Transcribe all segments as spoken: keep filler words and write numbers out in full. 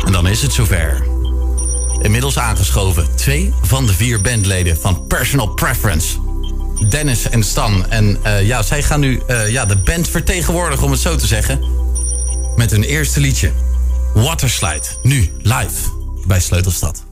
En dan is het zover. Inmiddels aangeschoven twee van de vier bandleden van Personal Preference. Dennis en Stan. En uh, ja, zij gaan nu uh, ja, de band vertegenwoordigen, om het zo te zeggen. Met hun eerste liedje. Waterslide. Nu live bij Sleutelstad.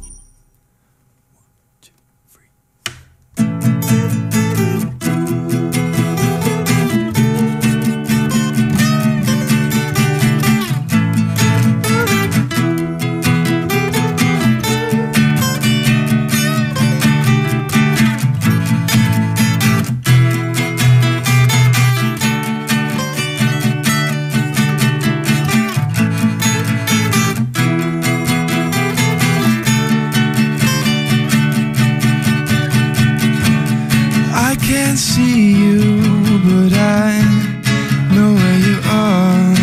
Can't see you, but I know where you are.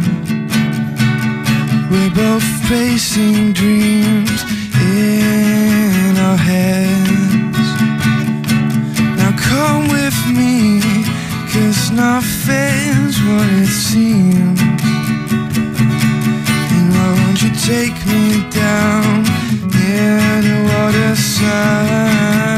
We're both facing dreams in our heads. Now come with me, 'cause nothing's what it seems. And won't you take me down near the waterside?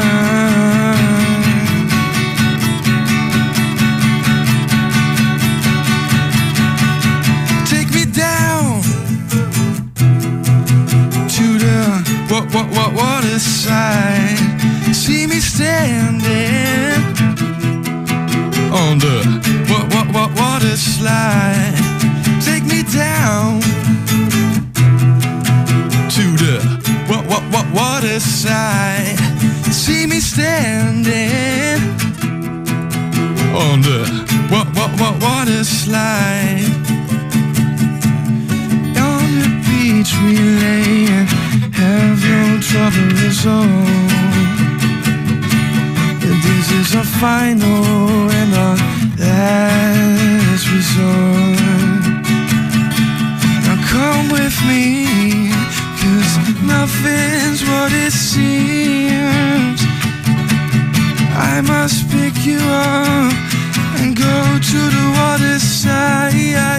What, what, what, water side? See me standing on the what, what, what, water slide. Take me down to the what, what, what, water side. See me standing on the what, what, what, water slide. On the beach we lay and have no trouble at all. This is our final and our last resort. Now come with me, 'cause nothing's what it seems. I must pick you up and go to the water side.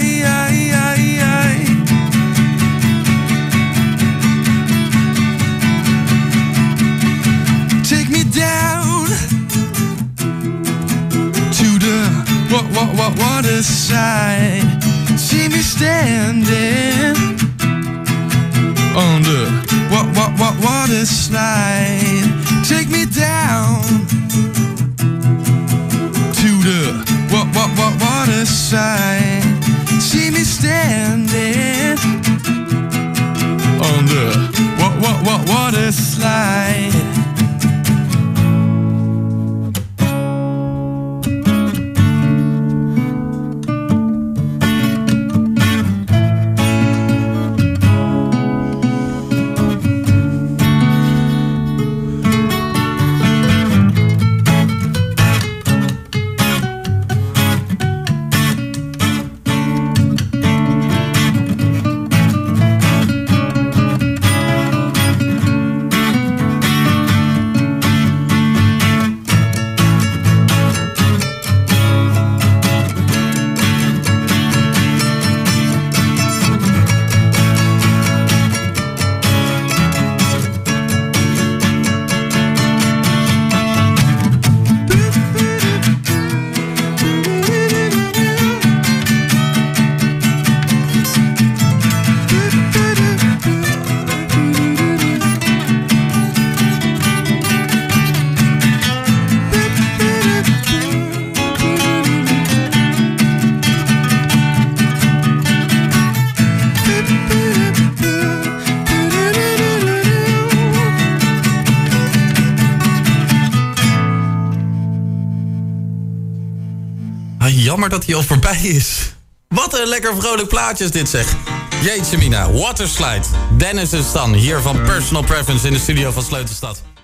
What, what, what, water side? See me standing on the what, what, what, water slide. Take me down to the what, what, what, water side. See me standing on the what, what, what, water slide. Jammer dat hij al voorbij is. Wat een lekker vrolijk plaatje is dit, zeg. Jeetje mina, Waterslide. Dennis en Stan hier van Personal Preference in de studio van Sleutelstad.